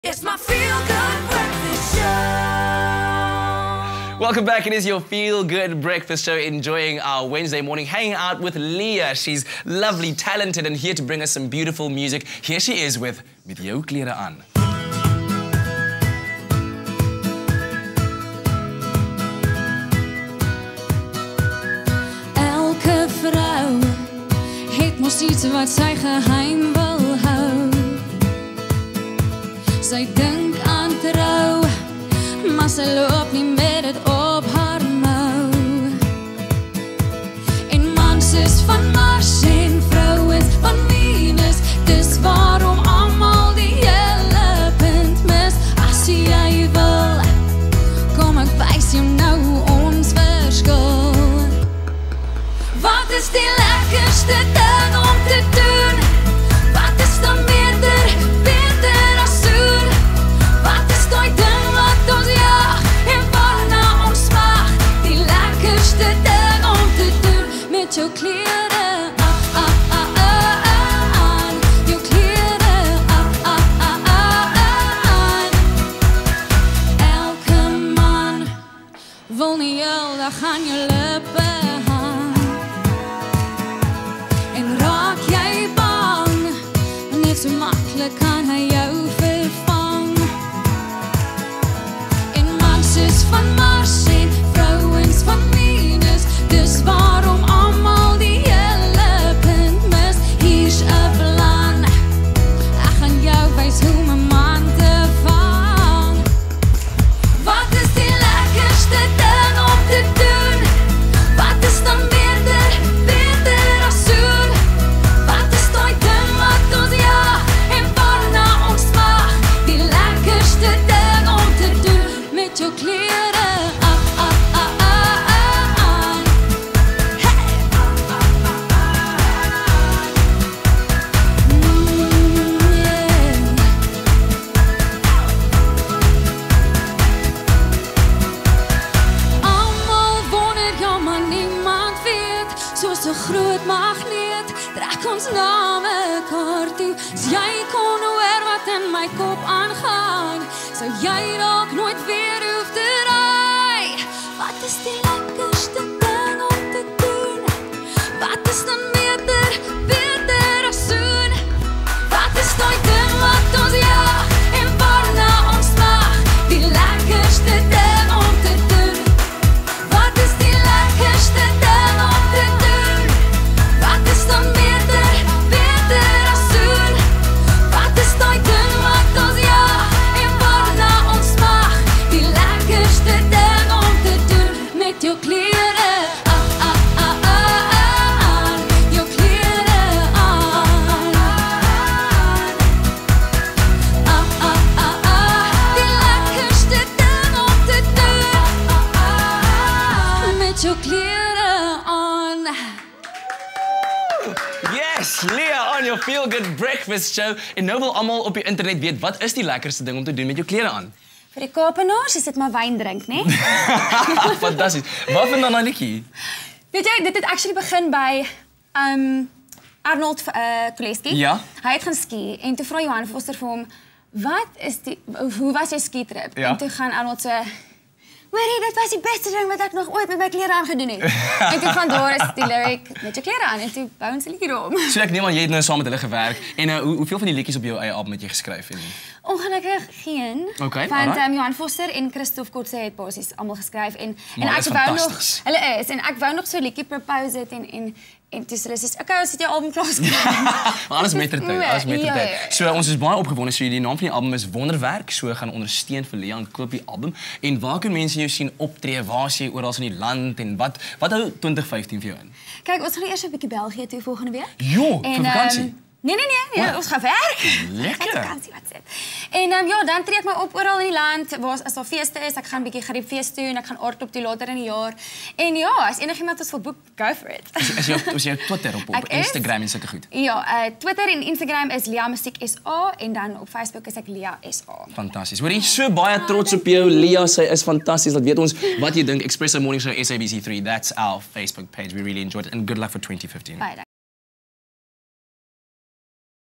It's my feel-good breakfast show. Welcome back. It is your feel-good breakfast show, enjoying our Wednesday morning, hanging out with Leah. She's lovely, talented, and here to bring us some beautiful music. Here she is with Met Jou Klere Aan. Elke vrou het mos iets wat sy geheim wil hou. Sy dink aan trou, maar sy loop nie met dit op haar mou. En mans is van Mars en vrouens van Venus, dis waarom almal die hele punt mis. As jy wil, kom ek wys jou nou ons verskil. Wat is die lekkerste ding om te doen? Wat is dan beter as soen? Wat is die ding wat ons jag en waarna ons mag? Die lekkerste ding om te doen met jou klere aan. Jou klere aan. Elke man wil nie heel dag aan jou lippe. So makkelijk kan hij jou vervang. En mans is van Mars en vrouwens van Venus, dus waarom allemaal die hele punt mis? Hier's 'n plan, ek gaan jou wys hoe my man te vang. Wat is die lekkerste ding om te doen? Wat is dan beter as soen? Wat is die ding wat ons jou klere aan. Hey! Yeah. Almal wonder, ja, maar niemand weet. Soos 'n groot magneet trek ons na mekaar toe. As jy kon hoor wat in my kop aangaan, sou jy dalk nooit weer hoef te raai. Wat is die lekkerste ding om te doen? Wat is dan beter as soen? Wat is die ding wat ons jag en waarna ons mag? Die lekkerste ding om te doen. Wat is die lekkerste ding om te doen? Wat is dan beter as soen? Wat is die ding wat ons jag en waarna ons mag? Die lekkerste ding om te doen met jou klere aan. Jou klere aan. Die lekkerste ding om te doen met jou klere aan. Yes, Leah on your feel-good breakfast show. En nou wil almal op die internet weet, wat is die lekkerste ding om te doen met jou klere aan? Vir die Kaapenaars is dit maar wyn drink, né? Fantasties. Wat vind dan 'n liedjie? Weet jy, dit het actually begin by Arnold Kuleski. Ja. Hy het gaan ski en toe vra Johan Foster vir hom, hoe was jou ski trip? Ja. En toe gaan Arnold so, hoorie, dit was die beste ding wat ek nog ooit met my klere aan gedoen het. En toe van daar is die lyric met jou klere aan en toe bou ons 'n liedjie daarom. So ek neem aan jy het nou saam met hulle gewerk. En hoeveel van die liedjies op jou eie album het jy geskryf? Ongelukkig geen. Okay, want Johan Foster en Christophe Kotse het basies almal geskryf en Maar ek wou nog, hulle is, en ek wou nog so 'n liedjie propose het en dis hulle sê, okay, ons het jou album klaar geskryf. Maar alles met tyd, alles met Ja. tyd. So ons is baie opgewonde, so die naam van die album is Wonderwerk, so gaan ondersteun vir Leah en koop die album. En waar kan mense jou sien optree? Waar is jy oral in die land en wat hou 2015 vir jou in? Kyk, ons gaan eers 'n bietjie België toe volgende week. Jo, vir vakansie. Nee, ons gaan werk. Lekker. Vakansie, wat sê. En ja, dan tree ek my op oral in die land, waar as daar feeste is, ek gaan 'n bietjie Griepfees toe en ek gaan aardklop toe later in die jaar. En ja, as enigiemand ons wil boek, go for it. Is jou Twitter op Instagram en sulke goed? Ja, Twitter en Instagram is Leah Musiek SA en dan op Facebook is ek Leah SA. Fantasties. Hoor jy, so baie trots op jou, Leah. Sy is fantasties. Laat weet ons wat jy dink. Espresso Morning Show SABC3. That's our Facebook page. We really enjoyed it and good luck for 2015. Baie